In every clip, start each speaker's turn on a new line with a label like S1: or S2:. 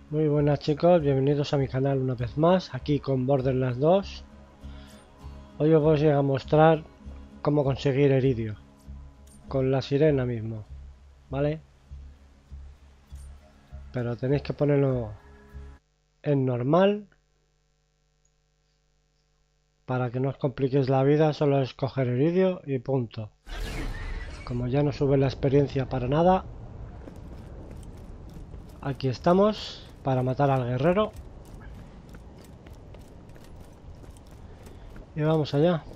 S1: Muy buenas chicos, bienvenidos a mi canal una vez más, aquí con Borderlands 2. Hoy os voy a mostrar cómo conseguir Eridio, con la sirena mismo, ¿vale? Pero tenéis que ponerlo en normal, para que no os compliquéis la vida, solo es coger Eridio y punto. Como ya no sube la experiencia para nada, aquí estamos, para matar al guerrero. Y vamos allá.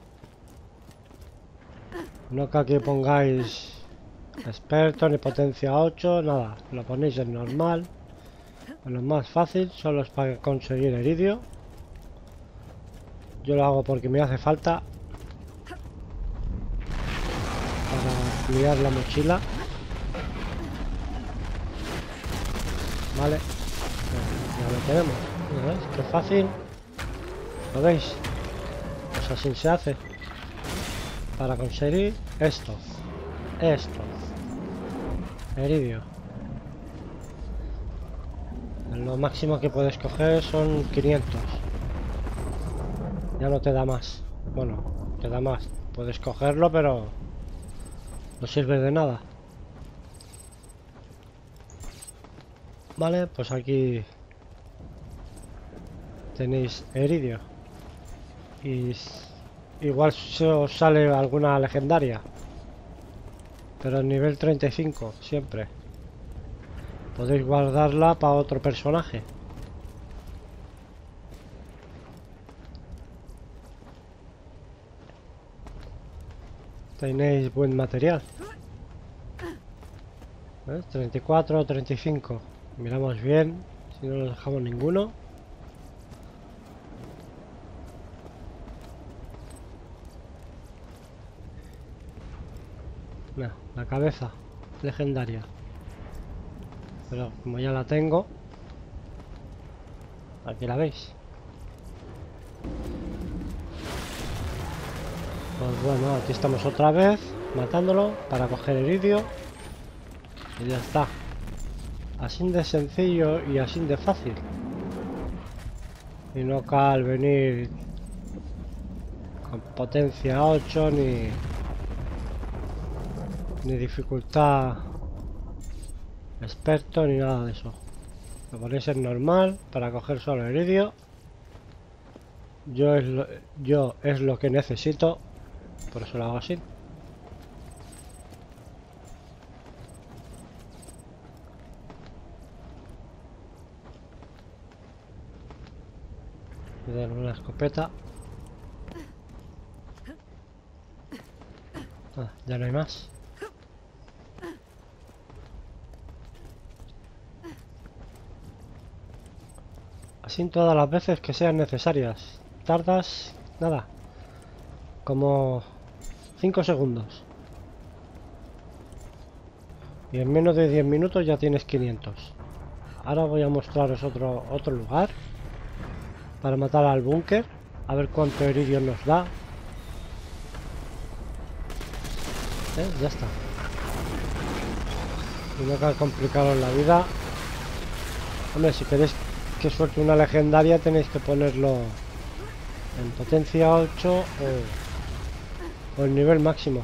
S1: No que aquí pongáis experto ni potencia 8, nada, lo ponéis en normal. Lo más fácil solo es para conseguir Eridio. Yo lo hago porque me hace falta para ampliar la mochila. Vale, ya lo tenemos. ¿Lo veis? Qué fácil. ¿Lo veis? Pues así se hace. Para conseguir esto. Eridio. Lo máximo que puedes coger son 500. Ya no te da más. Bueno, te da más. Puedes cogerlo, pero no sirve de nada. Vale, pues aquí tenéis Eridio. Y igual se os sale alguna legendaria. Pero nivel 35, siempre. Podéis guardarla para otro personaje. Tenéis buen material. 34, 35. Miramos bien, si no nos dejamos ninguno. No, la cabeza legendaria. Pero como ya la tengo, aquí la veis. Pues bueno, aquí estamos otra vez matándolo para coger Eridio. Y ya está. Así de sencillo y así de fácil. Y no cal venir con potencia 8 ni dificultad experto ni nada de eso. Lo ponéis en normal para coger solo Eridio. Yo es lo que necesito, por eso lo hago así. Voy a dar una escopeta. Ya no hay más. Así todas las veces que sean necesarias. Tardas nada, como 5 segundos. Y en menos de 10 minutos ya tienes 500. Ahora voy a mostraros otro lugar para matar al búnker. A ver cuánto Eridio nos da. Ya está. Y no que complicaros la vida. Hombre, si queréis que suelte una legendaria tenéis que ponerlo en potencia 8 o el nivel máximo.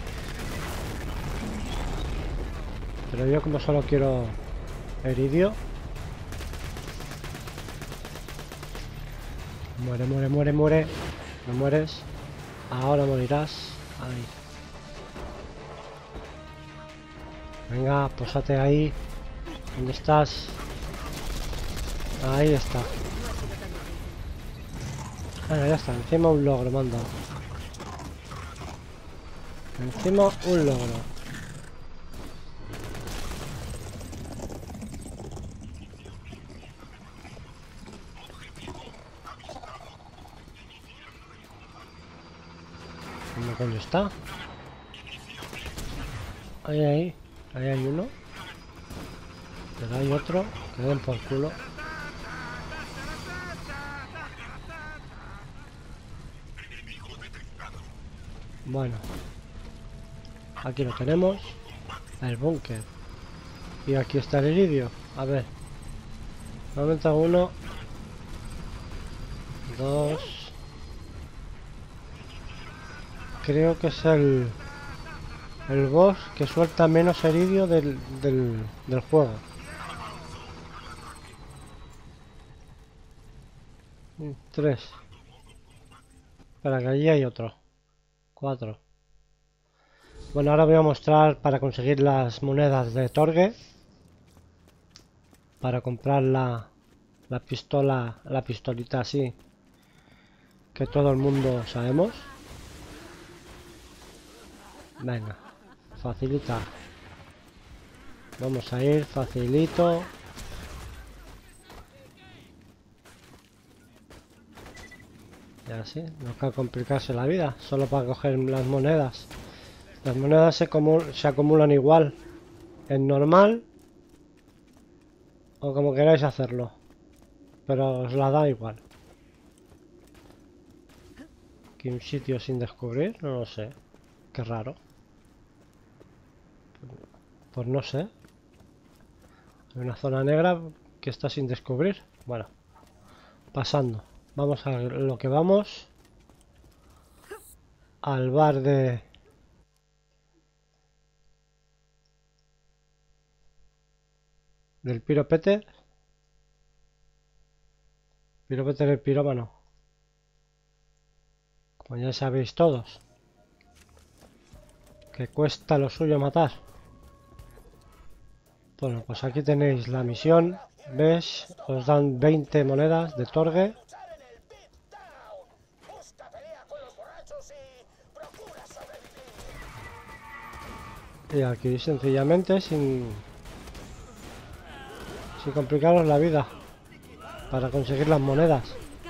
S1: Pero yo como solo quiero Eridio. Muere, muere, muere, muere. No mueres. Ahora morirás. Ahí. Venga, posate ahí. ¿Dónde estás? Ahí está. Bueno, ya está. Encima un logro me han dado. Encima un logro. ¿Dónde coño está? Ahí hay uno. Pero hay otro. Que den por culo. Bueno. Aquí lo tenemos. El búnker. Y aquí está el Eridio. A ver. Aumenta 1, 2. Creo que es el boss que suelta menos eridio del juego. 3. Espera, que allí hay otro. 4. Bueno, ahora voy a mostrar para conseguir las monedas de Torgue. Para comprar la pistola, la pistolita así. Que todo el mundo sabemos. Venga, facilita. Vamos a ir facilito. Y así, no hay que complicarse la vida, solo para coger las monedas. Las monedas se acumulan igual en normal o como queráis hacerlo, pero os la da igual. Aquí un sitio sin descubrir, no lo sé, qué raro. Pues no sé. Hay una zona negra que está sin descubrir. Bueno, pasando. Vamos a lo que vamos. Al bar del Piropete. Piropete del pirómano. Como ya sabéis todos. Que cuesta lo suyo matar. Bueno, pues aquí tenéis la misión. ¿Ves? Os dan 20 monedas de Torgue. Y aquí sencillamente sin complicaros la vida para conseguir las monedas.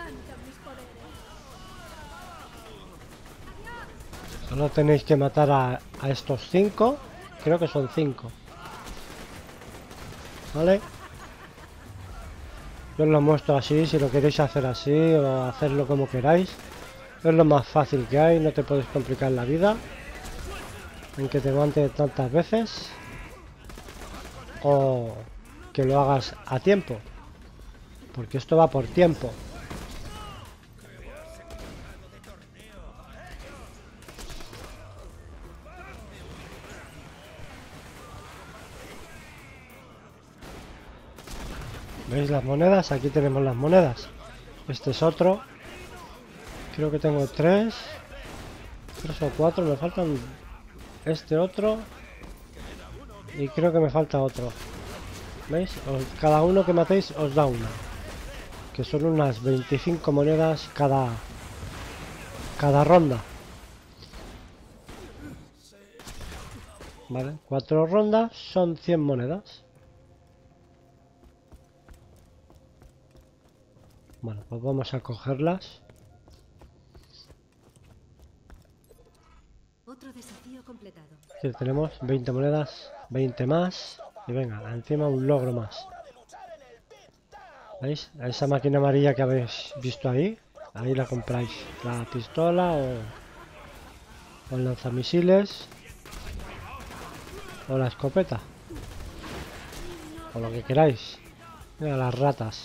S1: Solo tenéis que matar a estos 5. Creo que son 5. ¿Vale? Yo os lo muestro así, si lo queréis hacer así o hacerlo como queráis. Es lo más fácil que hay, no te puedes complicar la vida. En que te aguante tantas veces. O que lo hagas a tiempo. Porque esto va por tiempo. ¿Veis las monedas? Aquí tenemos las monedas. Este es otro. Creo que tengo 3 o 4. Me faltan este otro. Y creo que me falta otro. ¿Veis? Cada uno que matéis os da una. Que son unas 25 monedas cada ronda. Vale, 4 rondas son 100 monedas. Bueno, pues vamos a cogerlas.
S2: Otro desafío completado.
S1: Aquí tenemos 20 monedas, 20 más. Y venga, encima un logro más. ¿Veis? A esa máquina amarilla que habéis visto ahí. Ahí la compráis. La pistola o el lanzamisiles. O la escopeta. O lo que queráis. Mira las ratas.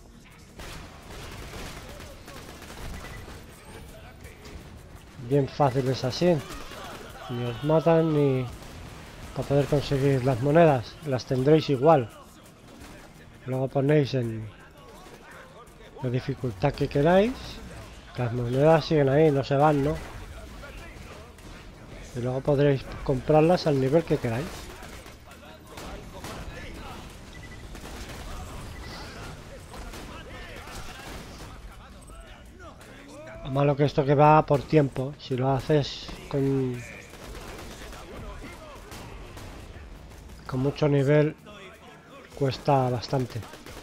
S1: Bien fáciles así. Ni os matan ni... Para poder conseguir las monedas. Las tendréis igual. Luego ponéis en la dificultad que queráis. Las monedas siguen ahí, no se van, ¿no? Y luego podréis comprarlas al nivel que queráis. Lo malo que esto que va por tiempo. Si lo haces con mucho nivel, cuesta bastante.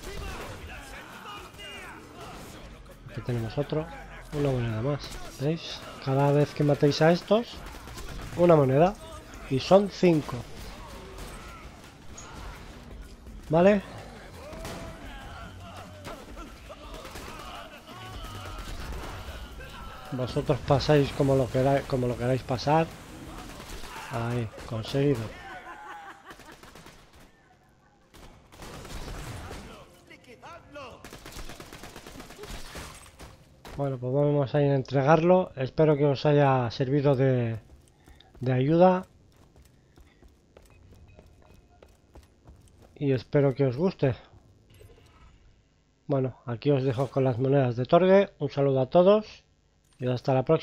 S1: Aquí tenemos otro. Una moneda más. ¿Veis? Cada vez que matéis a estos, una moneda. Y son 5. ¿Vale? Vosotros pasáis como lo queráis pasar. Ahí, conseguido. Bueno, pues vamos a ir a entregarlo. Espero que os haya servido de ayuda. Y espero que os guste. Bueno, aquí os dejo con las monedas de Torgue. Un saludo a todos y hasta la próxima.